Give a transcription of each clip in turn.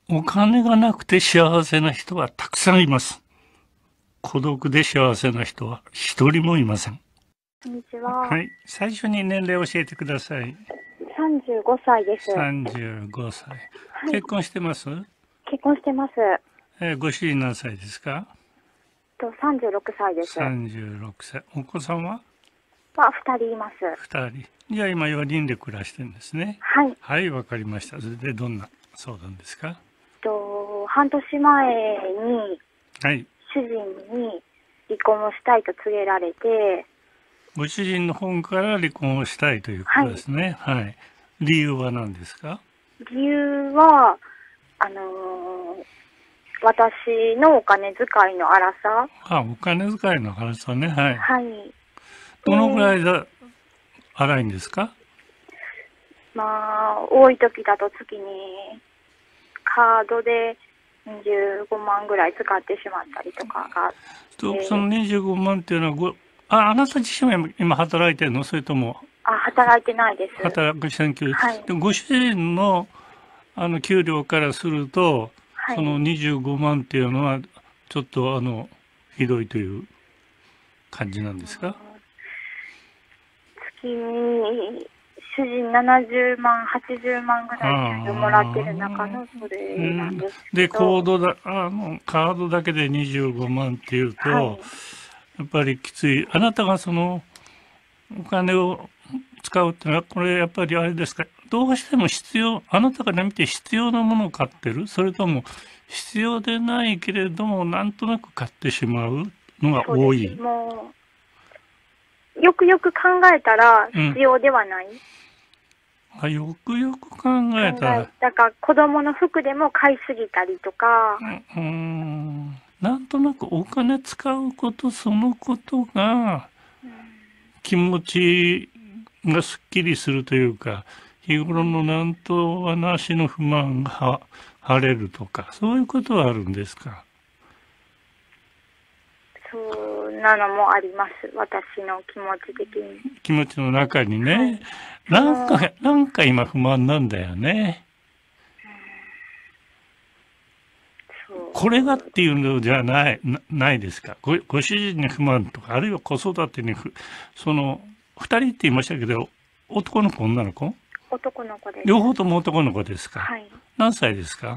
お金がなくて幸せな人はたくさんいます。孤独で幸せな人は一人もいません。 こんにちは。 はい。最初に年齢を教えてください。 35歳です。 35歳。 はい。 結婚してます？ 結婚してます。 ご主人何歳ですか？ 36歳です。 36歳。お子さんは 2人います。 2人。じゃあ今4人で暮らしてるんですね。 はい。 はい、わかりました。それでどんな相談ですか？ 半年前にはい。 主人に離婚をしたいと告げられて、 ご主人の方から離婚をしたいというこはい。 とですね。はい。理由は何ですか？ 理由は、あのー私のお金遣いの荒さ。 あ、お金遣いの話はね。はい。 はい。 どのぐらで、 いだ、荒いんですか？ 多い時だと月にカードで25万ぐらい使ってしまったりとかがあっそのて、 25万っていうのはあなた自身は今働いてるの？それとも働いてないです。 働く選挙はい。 でもご主人の給料からすると、 はい。 その25万っていうのはちょっとひどいという感じなんですか？ 月に主人70万、80万ぐらい給料もらってる中ああ、 のそれなんうん。 ですけで、 ど、 カードだけで25万っていうと、 はい。 やっぱりきつい。あなたがそのお金を使うってのは、これやっぱりあれですか、どうしてもあなたから見て必要なものを買ってる？それとも必要でないけれども、なんとなく買ってしまうのがそうです。 多い？ もう、よくよく考えたらうん。 必要ではない。 よくよく考えたら、 だから子供の服でも買いすぎたりとか、 なんとなくお金使うことそのことがうん、 気持ちがすっきりするというか、日頃のなんとはなしの不満が晴れるとか、そういうことはあるんですか？ そんなのもあります。私の気持ち的に。 気持ちの中にね。 はい。その、 なんか今不満なんだよね。 そこれがっう、 ていうのじゃないですか。ご主人に不満とか、あるいは子育てにその、二人って言いましたけど、男の子、女の子？ 男の子です。 両方とも男の子ですか？ はい。 何歳ですか？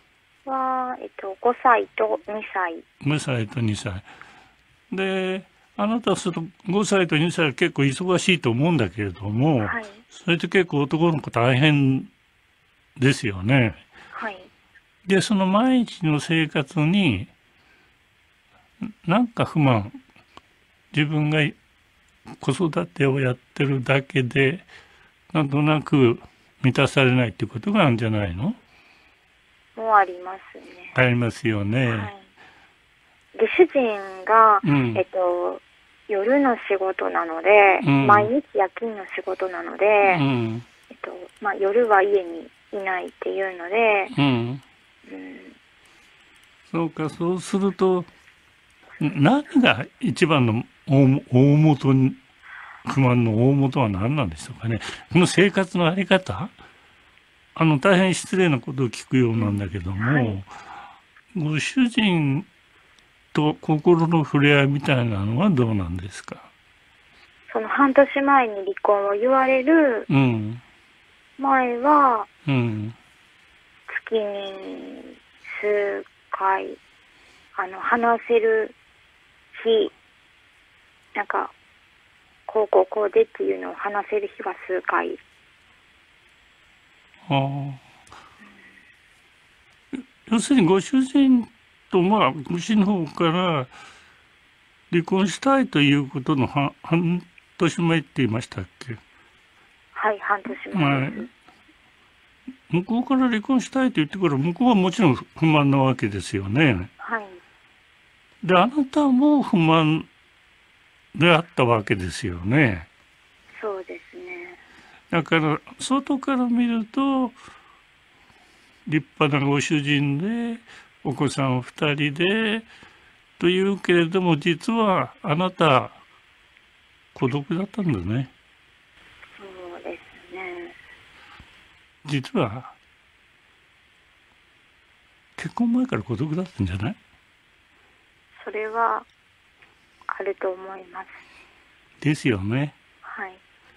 5歳と2歳。 5歳と2歳。で、あなたはすると5歳と2歳は結構忙しいと思うんだけれども、 はい。 それって結構男の子大変ですよね。 はい。 で、その毎日の生活になんか不満、自分が子育てをやってるだけで、なんとなく満たされないっていうことがあるんじゃないの？ もありますね。 ありますよね。 はい。で、主人が、 うん、 夜の仕事なので、 うん、 毎日夜勤の仕事なのうで、 ん、 夜は家にいないっていうので、 うん。 うん、 そうか、そうすると、何が一番の大元に、不満の大元は何なんでしょうかね。この生活のあり方、大変失礼なことを聞くようなんだけどはい。 も、ご主人と心の触れ合いみたいなのはどうなんですか？ その半年前に離婚を言われるうん、 前は、 うん。 月に数回、話せる日、なんか、こうでっていうのを話せる日は数回。 ああ。要するにご主人と、ご主人の方から離婚したいということの半年前って言いましたっけ？ はい、半年前でまあ、 す。 向こうから離婚したいと言ってから向こうはもちろん不満なわけですよね。 はい、 で、あなたも不満であったわけですよね。 そうですね。 だから外から見ると立派なご主人でお子さん二人でというけれども、実はあなた孤独だったんだね。 そうですね。 実は結婚前から孤独だったんじゃない？ それはあると思います。 ですよね。 はい。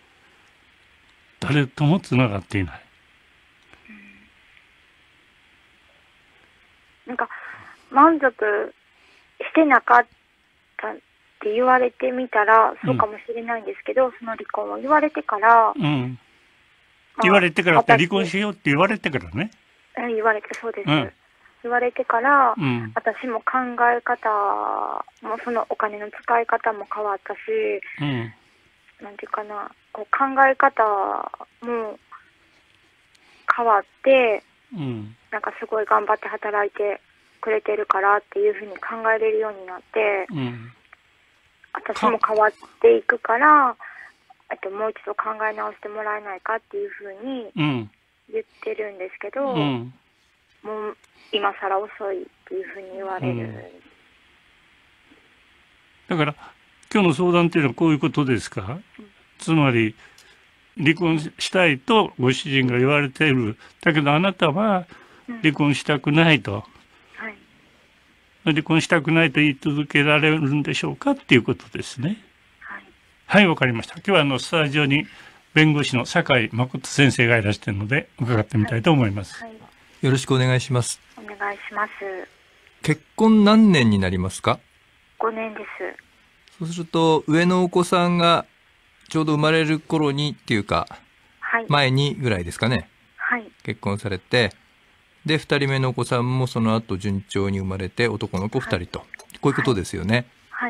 誰ともつながっていない。 なんか満足してなかったって言われてみたらそうかもしれないんですけど、その離婚を言われてから、 うん。言われてからって離婚しようって言われてからね。 言われて、そうです。 うん。 言われてから、 うん。 私も考え方もそのお金の使い方も変わったし、 うん。 なんていうかな、こう考え方も変わって、 うん。 なんかすごい頑張って働いてくれてるからっていうふうに考えれるようになって、 うん。 私も変わっていくから、もう一度考え直してもらえないかっていうふうにうん。 言ってるんですけど、 うん。 もう今更遅いっていうふうに言われる。 だから今日の相談っていうのはこういうことですか？つまり離婚したいとご主人が言われている。だけどあなたは離婚したくないと。 はい。 離婚したくないと言い続けられるんでしょうかっていうことですね。 はい。 はい、わかりました。今日はスタジオに弁護士の酒井誠先生がいらしているので伺ってみたいと思います。 はい。 よろしくお願いします。 お願いします。 結婚何年になりますか 5年です。 そうすると上のお子さんがちょうど生まれる頃にっていうか、 はい。 前にぐらいですかね。 はい。 結婚されて、で2人目のお子さんもその後順調に生まれて男の子2人と、こういうことですよね。 はい。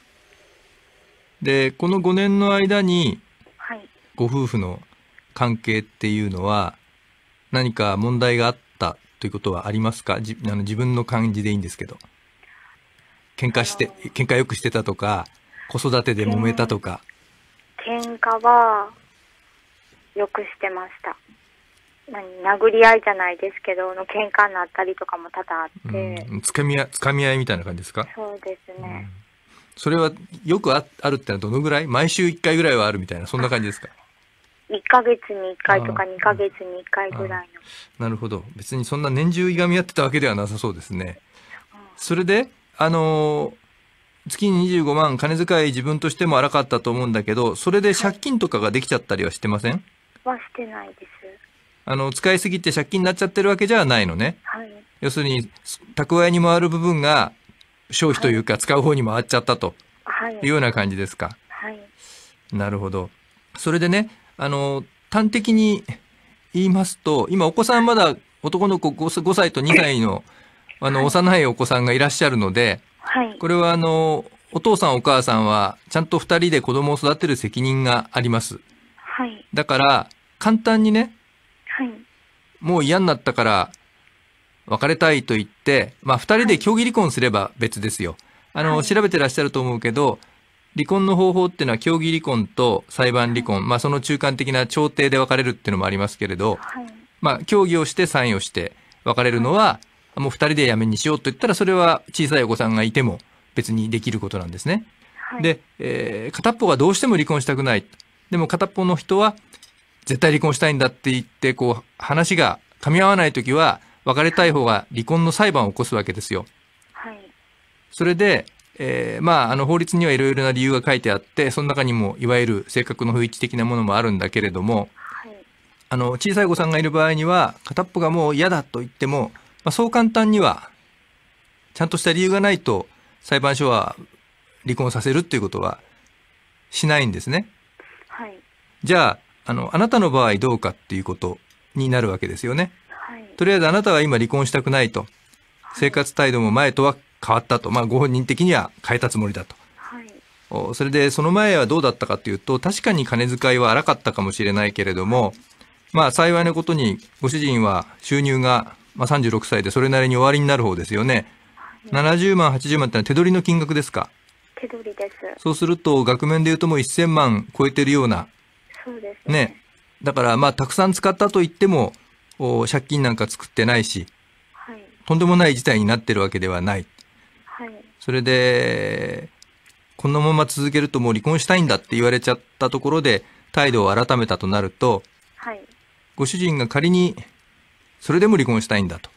でこの5年の間にはい。 ご夫婦の関係っていうのは何か問題があったということはありますか？自分の感じでいいんですけど、喧嘩よくしてたとか、子育てで揉めたとか。 喧嘩はよくしてました。殴り合いじゃないですけど喧嘩になったりとかも多々あって、 つかみ合いみたいな感じですか？ そうですね。 それはよくあるってのはどのぐらい？毎週1回ぐらいはあるみたいな、そんな感じですか ？1ヶ月に1回とか2ヶ月に1回ぐらいの。 なるほど。別にそんな年中いがみ合ってたわけではなさそうですね。それで月に25万金遣い自分としても荒かったと思うんだけど、それで借金とかができちゃったりはしてません？ はしてないです。 使いすぎて借金になっちゃってるわけじゃないのね。 はい。 要するに蓄えに回る部分が消費というか使う方に回っちゃったというような感じですか？ はい。 なるほど。それでね、端的に言いますと、今お子さんまだ男の子 5歳と2歳の幼いお子さんがいらっしゃるので、 はい。 これはお父さんお母さんはちゃんと2人で子供を育てる責任があります。 はい。 だから簡単にね、 はい。 もう嫌になったから別れたいと言って、2人で協議離婚すれば別ですよ。調べてらっしゃると思うけど、離婚の方法っていうのは協議離婚と裁判離婚、その中間的な調停で別れるっていうのもありますけれど、協議をしてサインをして別れるのは、もう2人でやめにしようと言ったら、それは小さいお子さんがいても別にできることなんですね。で、片っぽがどうしても離婚したくない。でも片っぽの人は絶対離婚したいんだって言って、話が噛み合わないときは、別れたい方が離婚の裁判を起こすわけですよ。それで、法律にはいろいろな理由が書いてあって、その中にもいわゆる性格の不一致的なものもあるんだけれども、小さいお子さんがいる場合には、片っぽがもう嫌だと言っても、そう簡単には、ちゃんとした理由がないと、裁判所は離婚させるっていうことはしないんですね。じゃあ、あなたの場合どうかっていうことになるわけですよね。とりあえずあなたは今離婚したくないと。生活態度も前とは変わったと。ご本人的には変えたつもりだと。それでその前はどうだったかというと、確かに金遣いは荒かったかもしれないけれども、幸いなことにご主人は収入が36歳でそれなりに終わりになる方ですよね。70万、80万ってのは手取りの金額ですか？ 手取りです。 そうすると額面で言うともう1000万超えてるような。 そうですね。 だからたくさん使ったと言っても借金なんか作ってないし、とんでもない事態になってるわけではない。それでこのまま続けるともう離婚したいんだって言われちゃったところで態度を改めたとなると、ご主人が仮にそれでも離婚したいんだと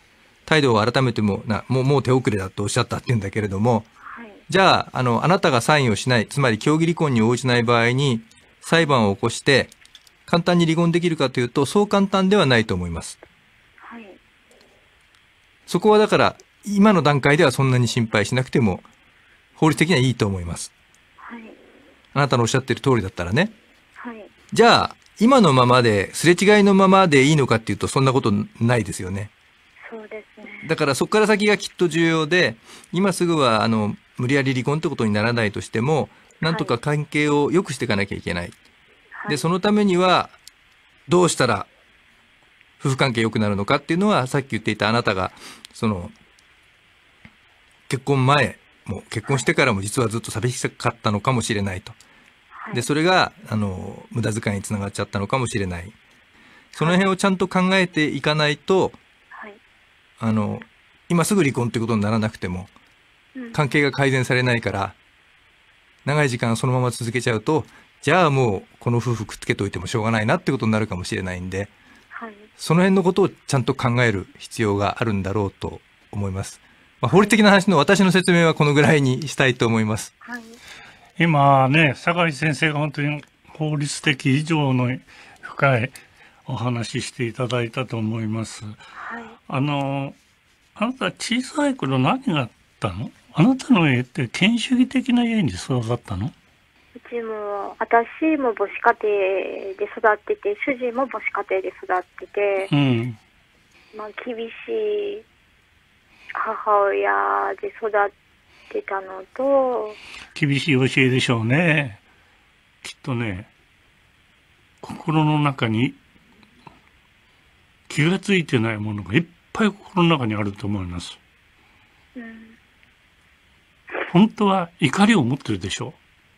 態度を改めてもう手遅れだとおっしゃったって言うんだけれども、 はい。 じゃあ、あなたがサインをしない、つまり協議離婚に応じない場合に、裁判を起こして、簡単に離婚できるかというと、そう簡単ではないと思います。 はい。 そこはだから、今の段階ではそんなに心配しなくても、法律的にはいいと思います。 はい。 あなたのおっしゃってる通りだったらね。 はい。 じゃあ、今のままで、すれ違いのままでいいのかっていうと、そんなことないですよね。 そうですね。 だからそこから先がきっと重要で、今すぐは無理やり離婚ってことにならないとしても、なんとか関係を良くしていかなきゃいけない。 はい。 で、そのためには、どうしたら夫婦関係良くなるのかっていうのは、さっき言っていたあなたが、結婚前も結婚してからも実はずっと寂しかったのかもしれないと。 はい。 で、それが、無駄遣いにつながっちゃったのかもしれない。その辺をちゃんと考えていかないと、 はい。 今すぐ離婚ってことにならなくても、 うん。 関係が改善されないから、長い時間そのまま続けちゃうと、じゃあもうこの夫婦くっつけといてもしょうがないなってことになるかもしれないんで、 はい。 その辺のことをちゃんと考える必要があるんだろうと思います。まあ、法律的な話の私の説明はこのぐらいにしたいと思います。 はい。 今ね、酒井先生が本当に法律的以上の深いお話ししていただいたと思います。 はい。 あなた小さい頃何があったの？あなたの家って権威主義的な家に育ったの？ うちも、私も母子家庭で育ってて、主人も母子家庭で育ってて、 うん。 まあ、厳しい母親で育ってたのと、 厳しい教えでしょうね。きっとね、心の中に気がついてないものがいっぱい心の中にあると思います。 うん。 本当は怒りを持ってるでしょ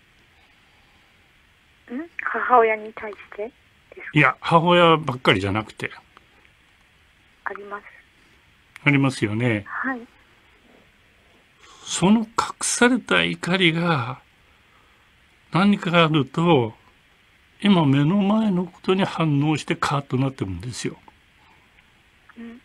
母親に対してですう。いや、母親ばっかりじゃなくて、 あります。 ありますよね。 はい。 その隠された怒りが何かあると、今目の前のことに反応してカーッとなってるんですよ。 うん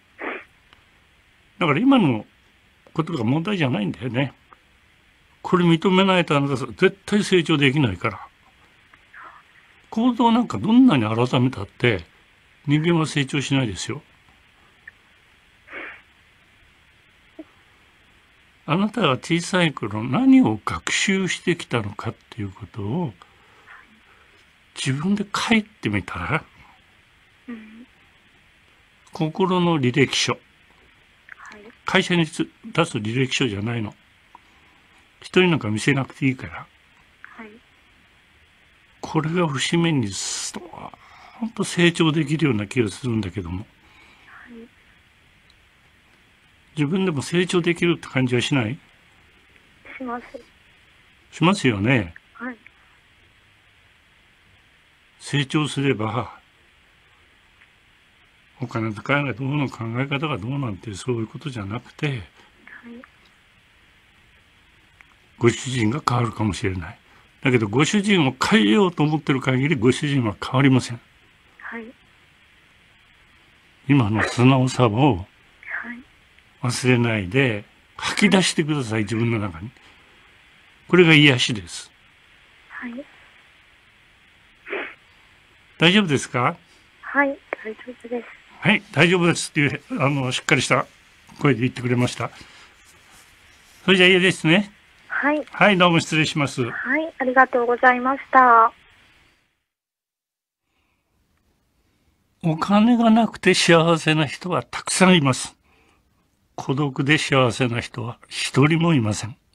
だから今のことが問題じゃないんだよね。これ認めないとあなた絶対成長できないから。行動なんかどんなに改めたって人間は成長しないですよ。あなたが小さい頃何を学習してきたのかっていうことを自分で書いてみたら、心の履歴書。 はい。 会社に出す履歴書じゃないの。人になんか見せなくていいから。 はい。 これが節目にストーンと成長できるような気がするんだけども。自分でも成長できるって感じはしない？ します。 しますよね。 はい。 成長すれば、お金遣いがどうの考え方がどうなんてそういうことじゃなくて、 はい。 ご主人が変わるかもしれない。だけどご主人を変えようと思ってる限りご主人は変わりません。 はい。 今の素直さをはい。 忘れないで吐き出してください、自分の中に。これが癒しです。 はい。 大丈夫ですか？ はい。大丈夫です。 はい、大丈夫ですっていう、しっかりした声で言ってくれました。それじゃあいいですね。 はい。 はい、どうも失礼します。 はい。ありがとうございました。 お金がなくて幸せな人はたくさんいます。孤独で幸せな人は一人もいません。